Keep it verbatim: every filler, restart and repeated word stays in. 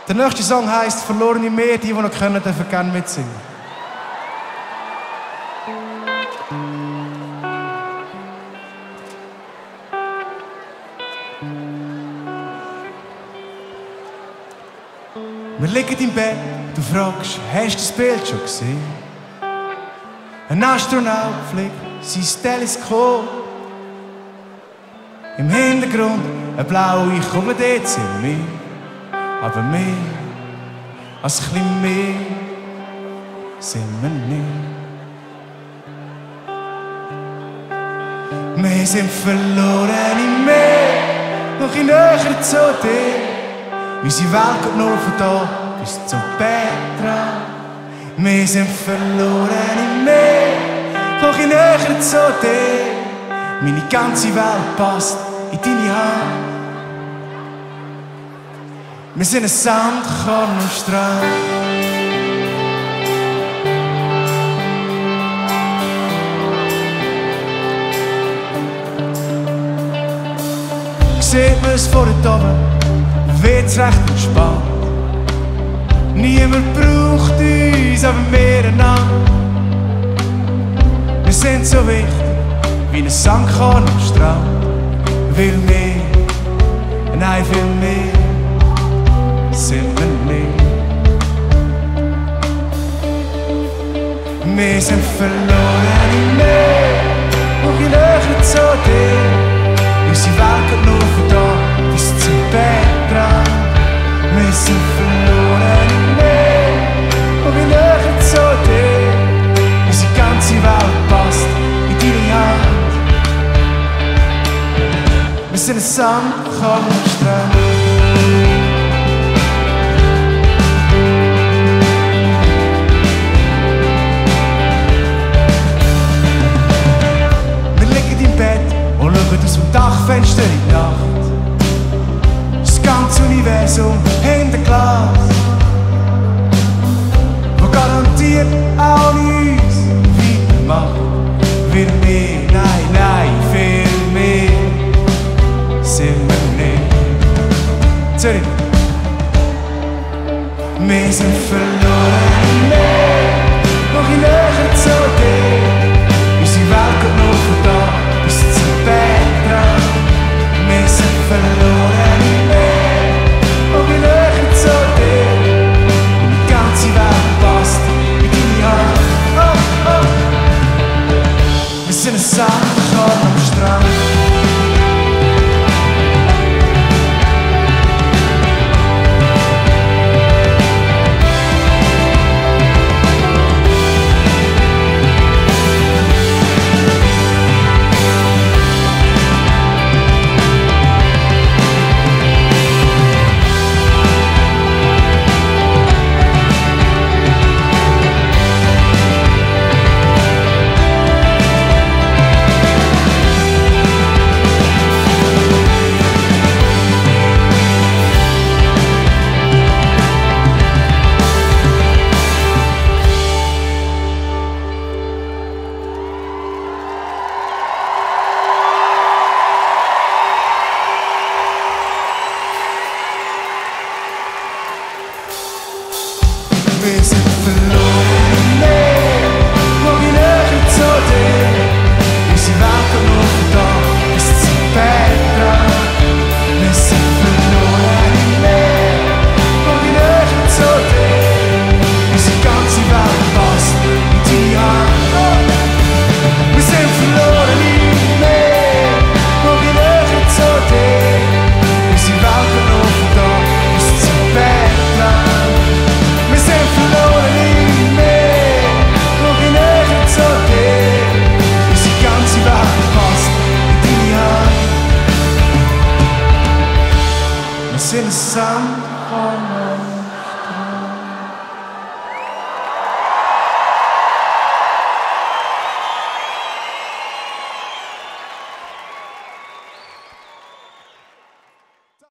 Der nächste Song heisst «Verlorene Meer», die, die noch können, dürfen gerne mitsingen. Wir liegen im Bett, du fragst, hast du das Bild schon gesehen? Ein Astronaut fliegt sein Teleskop. Im Hintergrund eine blaue Kugel, dort sind wir. Aber mehr, als ein bisschen mehr, sind wir nicht. Wir sind verloren im Meer, noch ein näher zu dir. Unsere Welt geht nur von da bis zum Petra. Wir sind verloren im Meer, noch ein näher zu dir. Meine ganze Welt passt in deine Hand. Wir sind ein Sandkorn am Strand. Sieht man es von dort oben, wird's recht entspannt. Niemand braucht uns, aber wir einander. Wir sind so wichtig wie ein Sandkorn am Strand. Will mehr, nein, viel mehr sind wir nicht. Wir sind verloren im Meer, noch ein näher zu dir. Unsere Welt geht nur von da bis zum Petra. Wir sind verloren im Meer, noch ein näher zu dir. Unsere ganze Welt passt in deine Hand. Wir sind ein Sandkorn am Strand. Und schauen aus dem Dachfenster in die Nacht. Das ganze Universum hinter Glas, wo garantiert auch nicht uns weitermacht. Will mehr, nein, nein, viel mehr sind wir nicht. Sorry. Wir sind verloren im Meer, noch ein näher zu dir. Unsere Welt geht nur von da bis zum Petra. Wir sind verloren im Meer, noch ein näher zu dir. Und die ganze Welt passt in deine Hand. Oh, oh. Wir sind ein Sandkorn am Strand. Wir sind verloren.